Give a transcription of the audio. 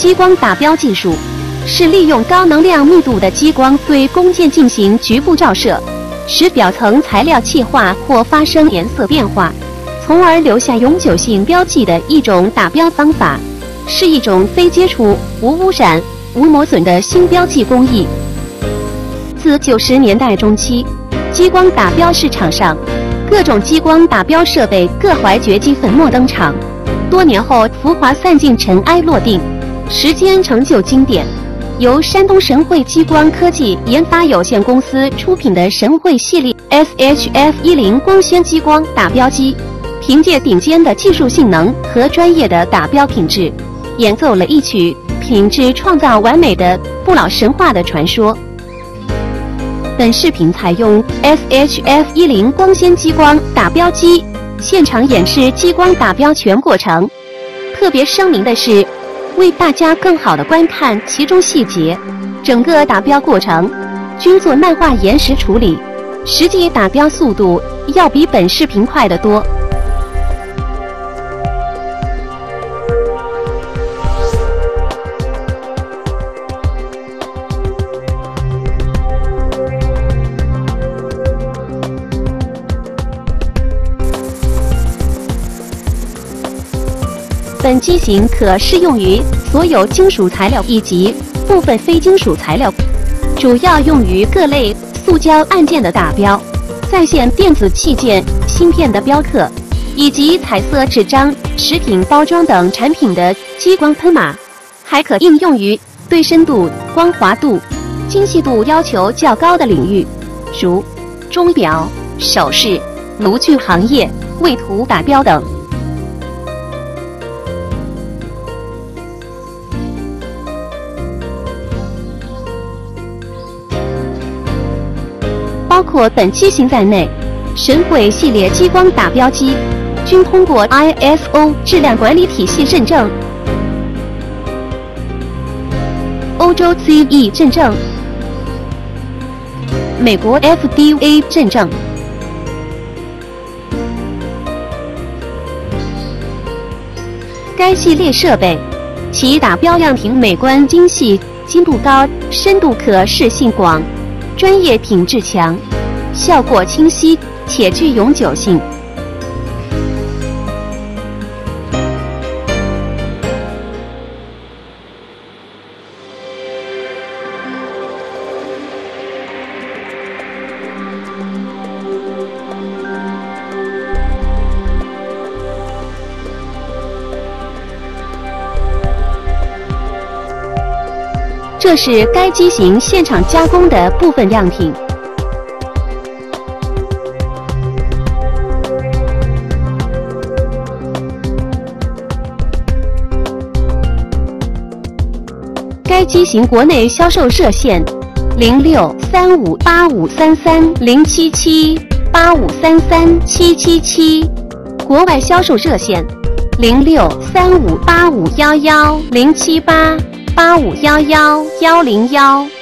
激光打标技术是利用高能量密度的激光对工件进行局部照射，使表层材料气化或发生颜色变化，从而留下永久性标记的一种打标方法，是一种非接触、无污染、无磨损的新标记工艺。自90年代中期，激光打标市场上各种激光打标设备各怀绝技粉墨登场。多年后，浮华散尽，尘埃落定，时间成就经典。由山东神汇激光科技研发有限公司出品的神汇系列 SHF10光纤激光打标机，凭借顶尖的技术性能和专业的打标品质，演奏了一曲品质创造完美的不老神话的传说。本视频采用 SHF10光纤激光打标机现场演示激光打标全过程。特别声明的是，为大家更好地观看其中细节，整个打标过程均做漫画延时处理，实际打标速度要比本视频快得多。本机型可适用于所有金属材料以及部分非金属材料，主要用于各类塑胶按键的打标、在线电子器件芯片的标刻，以及彩色纸张、食品包装等产品的激光喷码，还可应用于对深度、光滑度、精细度要求较高的领域，如钟表、首饰、炉具行业、绘图打标等。包括本机型在内，神汇系列激光打标机均通过 ISO 质量管理体系认证、欧洲 CE 认证、美国 FDA 认证。该系列设备其打标样品美观精细、精度高、深度可视性广、专业品质强，效果清晰且具永久性。这是该机型现场加工的部分样品。该机型国内销售热线063585330778533777，国外销售热线06358511078851111011。